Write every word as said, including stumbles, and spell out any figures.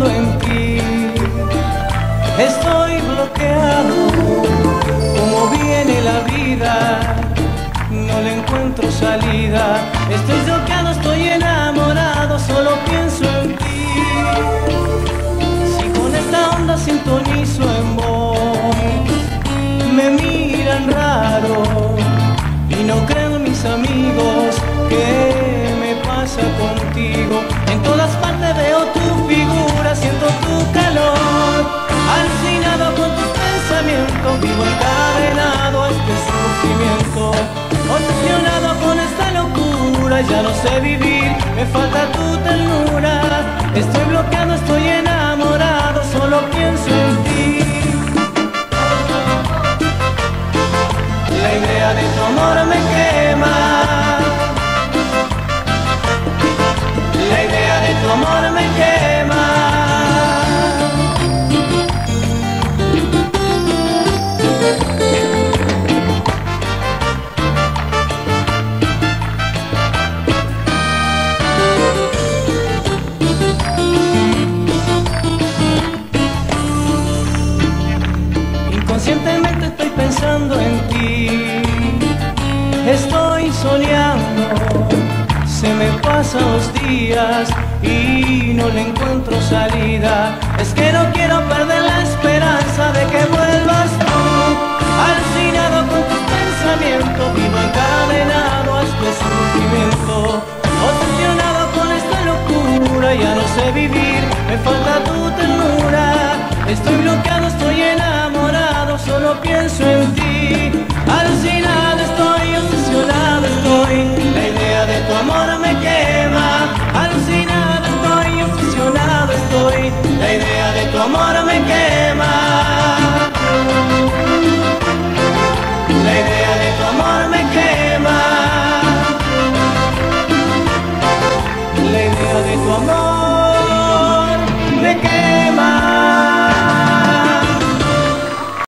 pensando en ti. Estoy bloqueado, como viene la vida, no le encuentro salida. Estoy bloqueado, estoy enamorado, solo pienso en ti. Si con esta onda sintonizo en vos, me miran raro y no creen mis amigos. ¿Qué me pasa contigo? En todas partes veo tu figura, siento tu calor, alucinado con tus pensamientos, vivo encadenado a este sufrimiento, obsesionado con esta locura, ya no sé vivir, me falta tu ternura. Estoy bloqueado, estoy enamorado, solo pienso en ti. La idea de tu amor me quema, la idea de tu amor me quema. Inconscientemente estoy pensando en ti, estoy soñando, se me pasan los días y no le encuentro salida. Es que no quiero perder la esperanza de que vuelvas tú, alucinado con tus pensamientos, vivo encadenado a este sufrimiento, obsesionado con esta locura, ya no sé vivir, me falta tu ternura. Estoy bloqueado, estoy enamorado, solo pienso en ti. Alucinado estoy, obsesionado estoy, la idea de tu amor me queda.